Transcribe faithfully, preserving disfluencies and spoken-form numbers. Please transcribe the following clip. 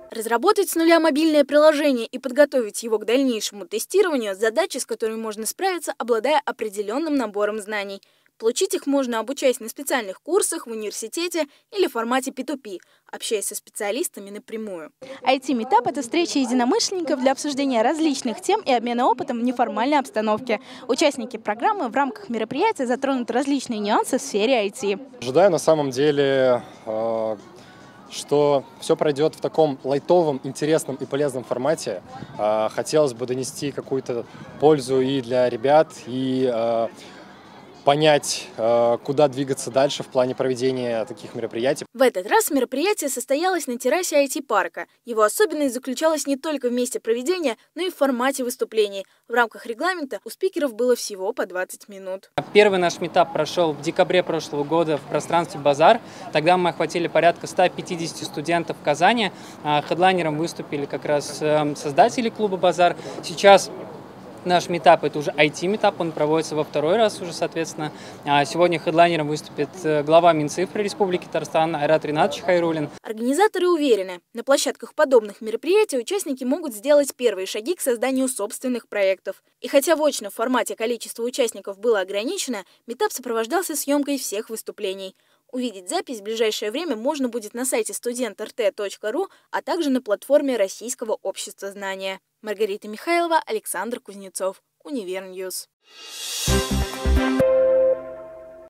Разработать с нуля мобильное приложение и подготовить его к дальнейшему тестированию – задача, с которой можно справиться, обладая определенным набором знаний. Получить их можно, обучаясь на специальных курсах в университете или в формате пи ту пи, общаясь со специалистами напрямую. ай ти-метап – это встреча единомышленников для обсуждения различных тем и обмена опытом в неформальной обстановке. Участники программы в рамках мероприятия затронут различные нюансы в сфере ай ти. Ожидаю на самом деле, что все пройдет в таком лайтовом, интересном и полезном формате. Хотелось бы донести какую-то пользу и для ребят, и понять, куда двигаться дальше в плане проведения таких мероприятий. В этот раз мероприятие состоялось на террасе ай ти-парка. Его особенность заключалась не только в месте проведения, но и в формате выступлений. В рамках регламента у спикеров было всего по двадцать минут. Первый наш митап прошел в декабре прошлого года в пространстве «Базар». Тогда мы охватили порядка ста пятидесяти студентов в Казани. Хедлайнером выступили как раз создатели клуба «Базар». Сейчас наш митап – это уже ай ти-метап, он проводится во второй раз уже, соответственно. Сегодня хедлайнером выступит глава Минцифры Республики Татарстан Айрат Ринатович Хайруллин. Организаторы уверены, на площадках подобных мероприятий участники могут сделать первые шаги к созданию собственных проектов. И хотя в очном формате количество участников было ограничено, митап сопровождался съемкой всех выступлений. Увидеть запись в ближайшее время можно будет на сайте студент эр тэ точка ру, а также на платформе Российского общества знания. Маргарита Михайлова, Александр Кузнецов, Универньюз.